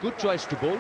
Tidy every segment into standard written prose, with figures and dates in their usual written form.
good choice to bowl.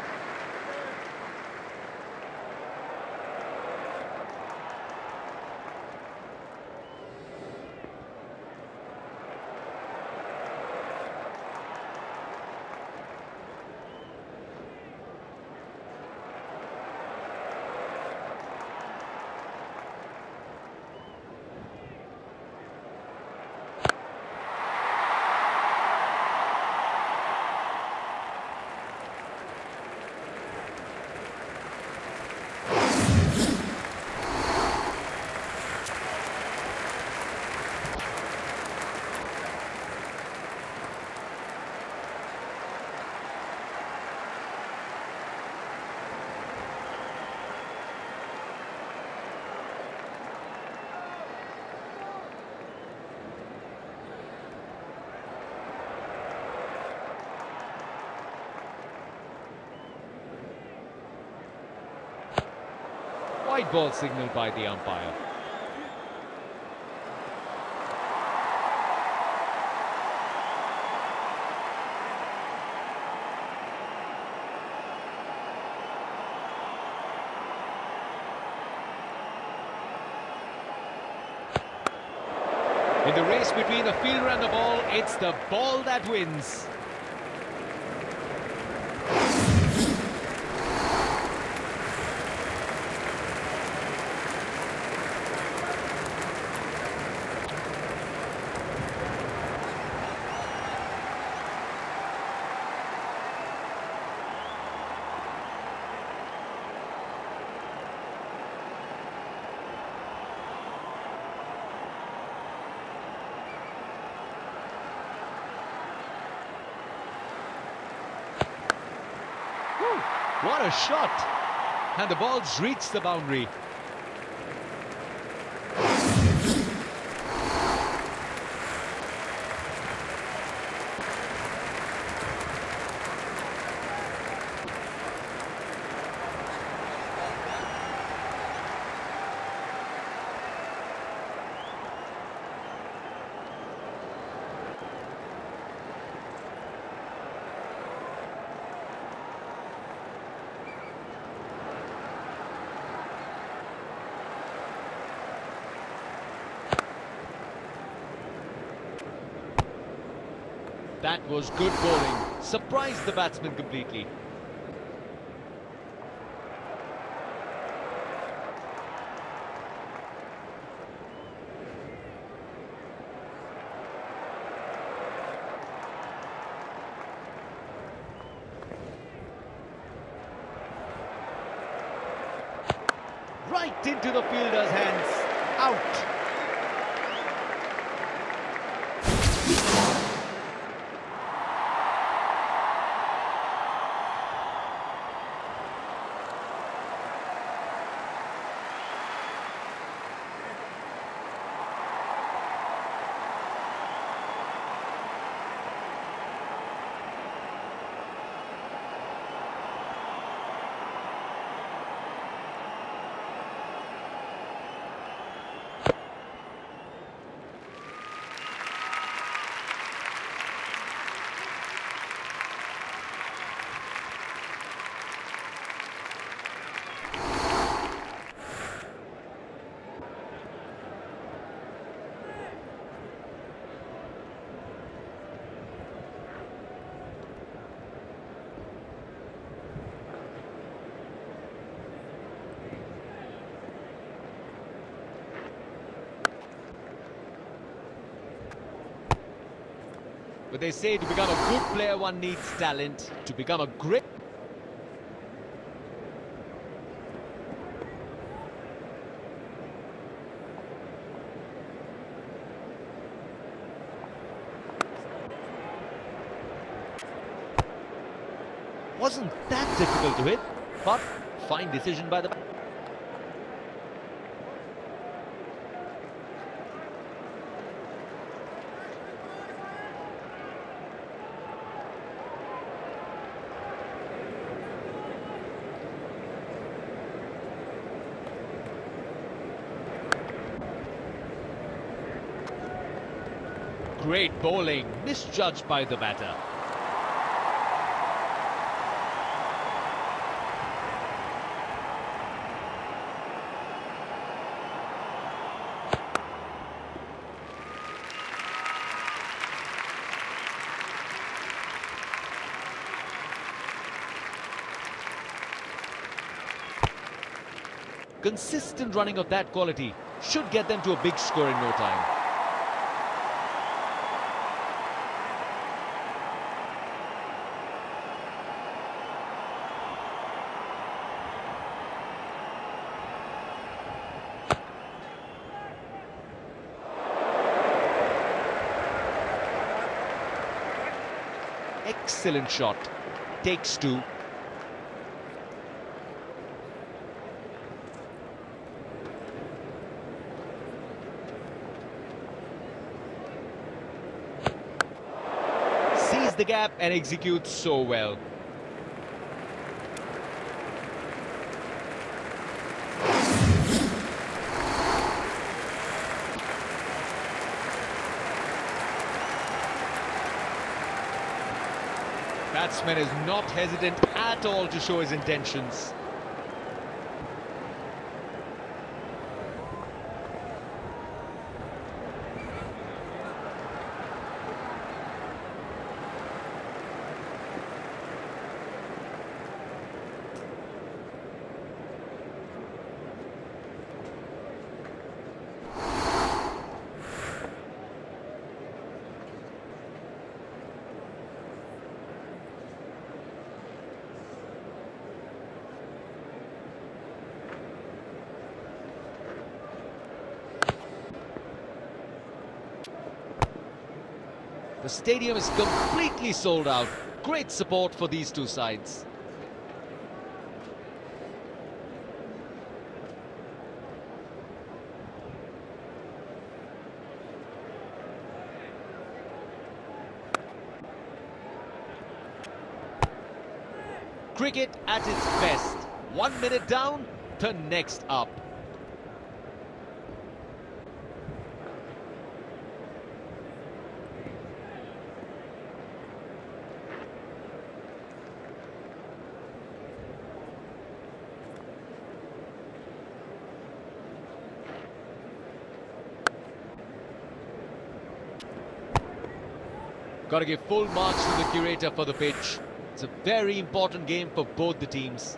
White ball signalled by the umpire. In the race between the fielder and the ball, it's the ball that wins. What a shot! And the ball's reached the boundary. That was good bowling. Surprised the batsman completely. Right into the fielder's hands. Out. But they say to become a good player, one needs talent. To become a great... Wasn't that difficult to hit, but fine decision by the... Great bowling, misjudged by the batter. Consistent running of that quality should get them to a big score in no time. Excellent shot. Takes two. Sees the gap and executes so well. Batsman is not hesitant at all to show his intentions. The stadium is completely sold out. Great support for these two sides. Cricket at its best. 1 minute down, the next up. Got to give full marks to the curator for the pitch. It's a very important game for both the teams.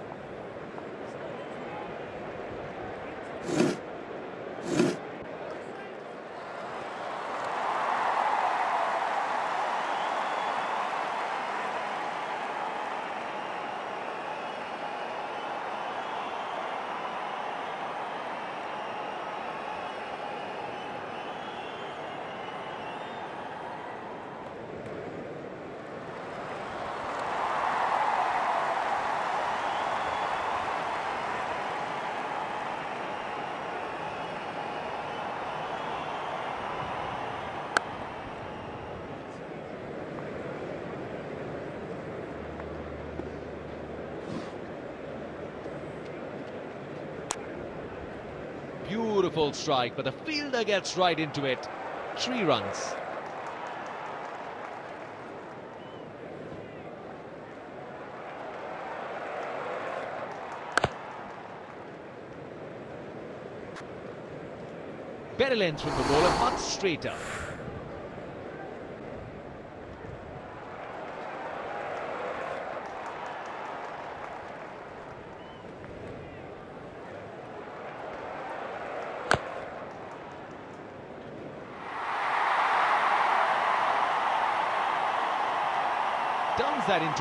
Beautiful strike, but the fielder gets right into it. 3 runs. Better length from the bowler, much straighter. Turns that into